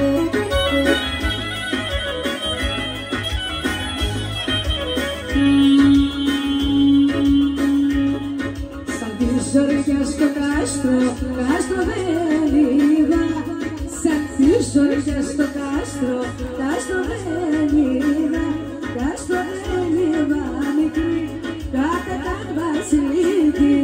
Σαν τις ζώριες στο κάστρο, κάστρο δεν είδα. Σαν τις ζώριες στο κάστρο, κάστρο δεν είδα. Κάστρο δεν είδα μικρή, κάθε τα βασιλική.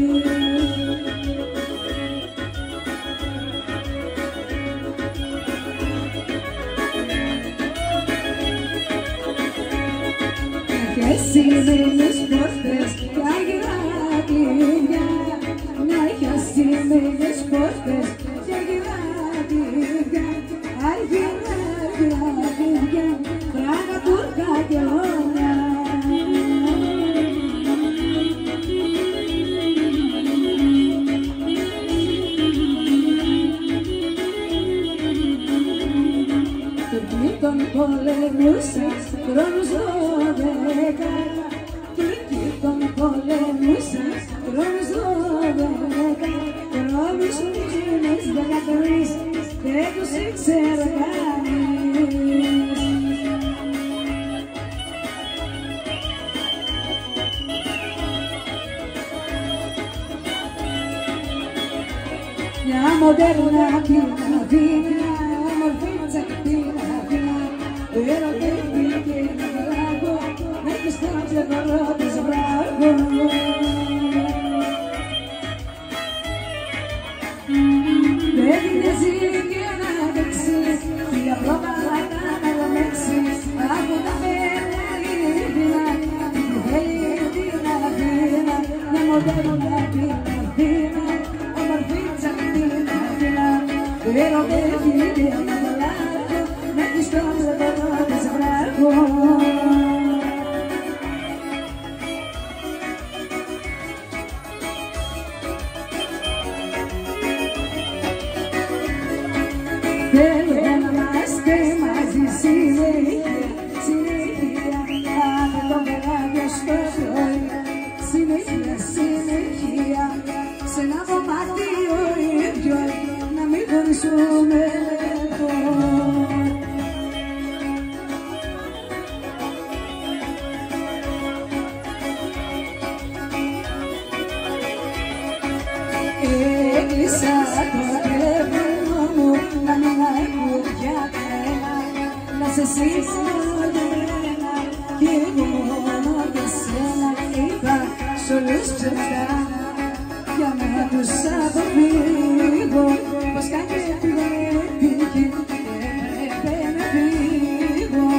Σημαίνες πόρτες κι άγγελα κλειδιά. Να είχα σημαίνες πόρτες κι άγγελα κλειδιά. Άγγελα κλειδιά, πράγμα τουρκά και λόγια. Τουρκοί τον πολεμούσαν χρόνους 12. Τουρκοί τον πολεμούσαν χρόνους 12. Χρόνους μήνες 13 δεν τους ήξερε κανείς. Μια μοντέρνα πιναβίνα, μορφίτσα πιναβίνα, ερωτεύτηκε να βράγω, μέχρι στο πλευρό της βράγω. Δεν μοιάζει και να δεξί, για πρώτα να καλομέξει, από τα μερναρίδινα, την θέλει την Αθήνα, μια μοντέρνα πιναβίνα, ομορφίτσα πιναβίνα, ερωτεύτηκε να βράγω, μέχρι στο πλευρό της βράγω. Θέλω να είμαστε μαζί συνέχεια, συνέχεια, άντε το βράδυ στο πρωί. Συνέχεια, συνέχεια, σε ένα δωμάτιο ίδιο, να μην χωρίσουμε εδώ. Έκλεισα το τηλέφωνο μου, να μην ακούω για κανένα, να σε συγχωρώ για μένα κι εγώ μόνο για σένα. Είπα σ' όλους ψευτά για να τους αποφύγω, πως κάτι δεν πήγε και έπρεπε να φύγω.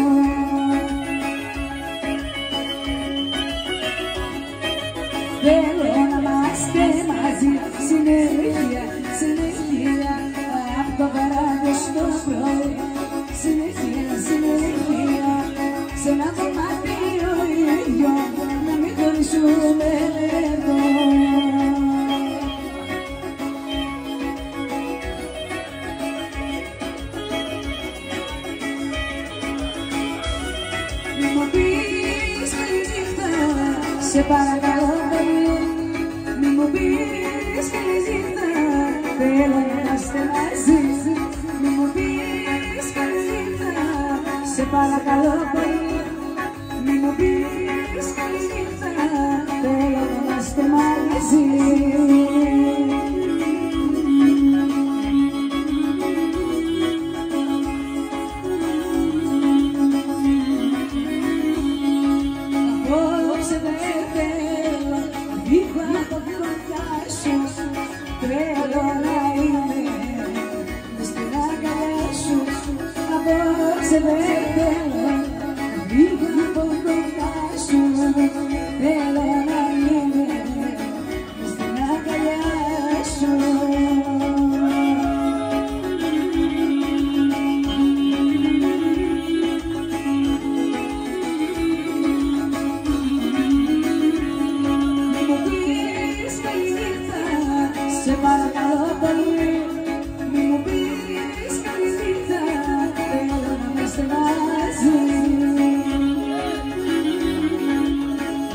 Θέλω να είμαστε μαζί συνέχεια, συνέχεια, από το βράδυ στο πρωί. Συνέχεια, συνέχεια, σε ένα δωμάτιο ίδιο, να μην χωρίσουμε εδώ. Μη μου πεις καλή νύχτα, σε παρακαλώ πολύ. Μη μου πεις καλή νύχτα, θέλω να είμαστε μαζί. Μη μου πεις καλή νύχτα, σε παρακαλώ πολύ. Μη μου πεις καλή νύχτα, θέλω να είμαστε μαζί. Απόψε δεν θέλω να φύγω από κοντά σου. Θέλω να είμαι μες στην αγκαλιά σου. Απόψε δεν θέλω να φύγω από κοντά σου. Θέλω να είμαι μες στην αγκαλιά σου. Μη μου πεις καλή νύχτα, σε παρακαλώ πολύ. Μη μου πεις καλή νύχτα, θέλω να είμαστε μαζί.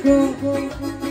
Κο